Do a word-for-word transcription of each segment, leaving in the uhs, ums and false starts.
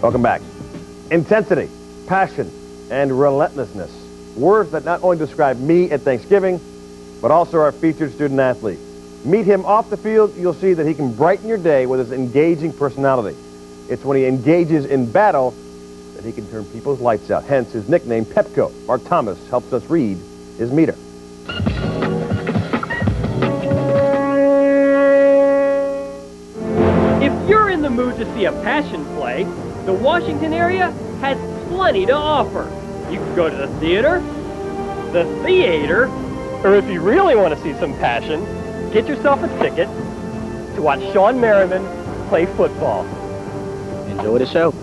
Welcome back. Intensity, passion, and relentlessness. Words that not only describe me at Thanksgiving, but also our featured student athlete. Meet him off the field, you'll see that he can brighten your day with his engaging personality. It's when he engages in battle that he can turn people's lights out, hence his nickname, Pepco. Mark Thomas helps us read his meter. If you're in the mood to see a passion play, the Washington area has plenty to offer. You can go to the theater, the theater, or if you really want to see some passion, get yourself a ticket to watch Shawne Merriman play football. Enjoy the show.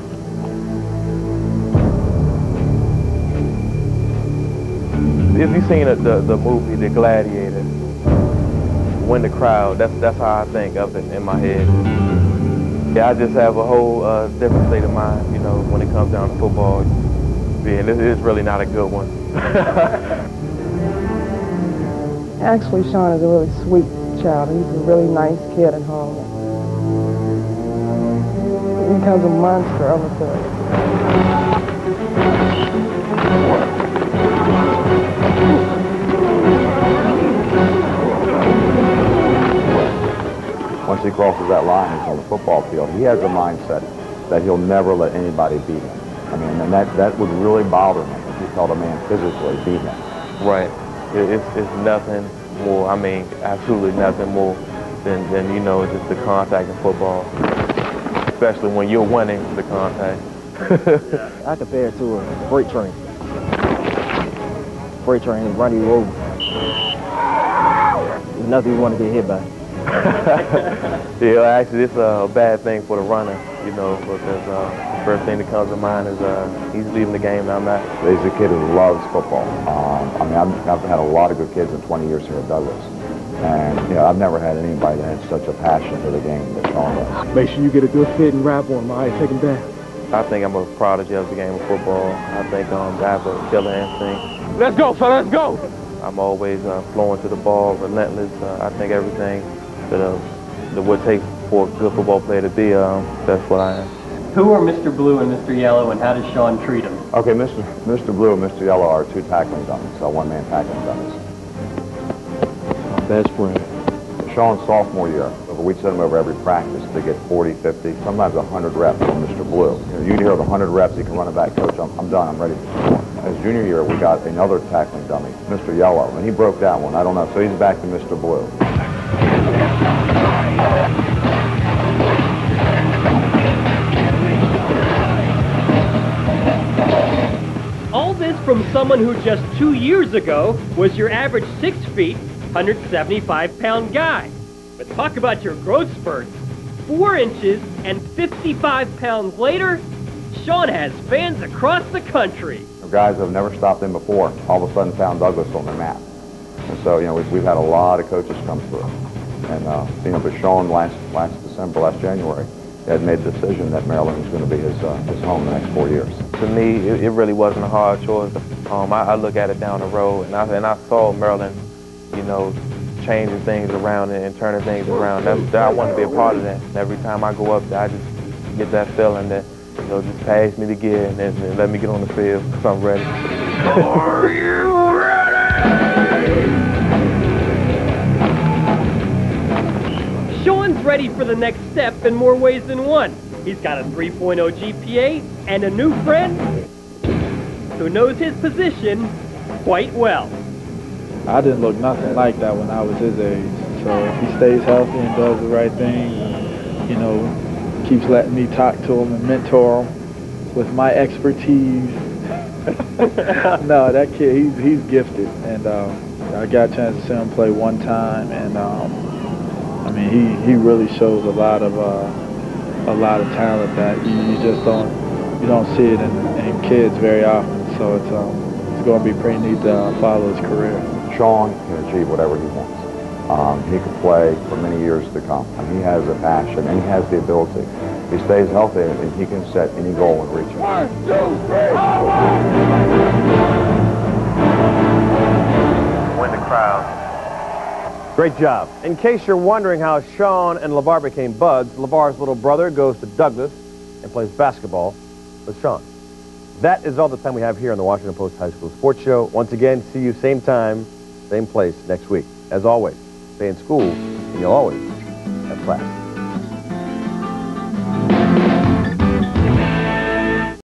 If you've seen the, the, the movie, The Gladiator, Win the Crowd, that's, that's how I think of it in my head. Yeah, I just have a whole uh, different state of mind, you know, when it comes down to football. Yeah, and it is really not a good one. Actually, Shawne is a really sweet child. He's a really nice kid at home. He becomes a monster of a kid. Once he crosses that line, he's on the football field. He has a mindset that he'll never let anybody beat him. I mean, and that, that would really bother him if he felt a man physically beat him. Right. It, it's, it's nothing more, I mean, absolutely nothing more than, than, you know, just the contact in football. Especially when you're winning the contact. I compare it to a freight train. Freight train is running you over. There's nothing you want to get hit by. Yeah, actually, it's a bad thing for the runner, you know, because uh, the first thing that comes to mind is uh, he's leaving the game and I'm not. He's a kid who loves football. Um, I mean, I've, I've had a lot of good kids in twenty years here at Douglas. And, you know, I've never had anybody that had such a passion for the game that Shawne does. Make sure you get a good fit and rap on him. All right, take him down. I think I'm a prodigy of the game of football. I think um, I have a killer instinct. Let's go, fella, let's go. I'm always uh, flowing to the ball, relentless. Uh, I think everything that, uh, that would take for a good football player to be, um, that's what I am. Who are Mister Blue and Mister Yellow, and how does Shawne treat them? Okay, Mister Mister Blue and Mister Yellow are two tackling dummies, so one-man tackling dummies. My best friend. Shawne's sophomore year, we'd send him over every practice to get forty, fifty, sometimes one hundred reps on Mister Blue. You know, you'd hear the one hundred reps, he can run it back, coach, I'm, I'm done, I'm ready to perform. His junior year, we got another tackling dummy, Mister Yellow, and he broke that one, I don't know, so he's back to Mister Blue. All this from someone who just two years ago was your average six feet, one hundred seventy-five pound guy. But talk about your growth spurts. Four inches and fifty-five pounds later, Shawne has fans across the country. Guys that have never stopped in before, all of a sudden found Douglas on their map. And so, you know, we've, we've had a lot of coaches come through. And, uh, you know, but Shawne last, last December, last January, had made the decision that Maryland was going to be his, uh, his home the next four years. To me, it, it really wasn't a hard choice. Um, I, I look at it down the road, and I, and I saw Maryland, you know, changing things around and, and turning things around. That, that I want to be a part of that. And every time I go up there, I just get that feeling that, you know, just pass me the gear and, and, and let me get on the field because I'm ready. Are you ready? Shawne's ready for the next step in more ways than one. He's got a three point oh G P A and a new friend who knows his position quite well. I didn't look nothing like that when I was his age. So if he stays healthy and does the right thing, you know, keeps letting me talk to him and mentor him with my expertise. No, that kid, he's, he's gifted. And um, I got a chance to see him play one time. And um, I mean, he, he really shows a lot of uh, a lot of talent that you, you just don't you don't see it in, in kids very often. So it's um, it's going to be pretty neat to uh, follow his career. Shawne can achieve whatever he wants. Um, he can play for many years to come. And he has the passion and he has the ability. He stays healthy and he can set any goal and reach it. One, two, three, Win the crowd. Great job. In case you're wondering how Shawne and LeVar became buds, LeVar's little brother goes to Douglas and plays basketball with Shawne. That is all the time we have here on the Washington Post High School Sports Show. Once again, see you same time, same place next week. As always, stay in school, and you'll always have class.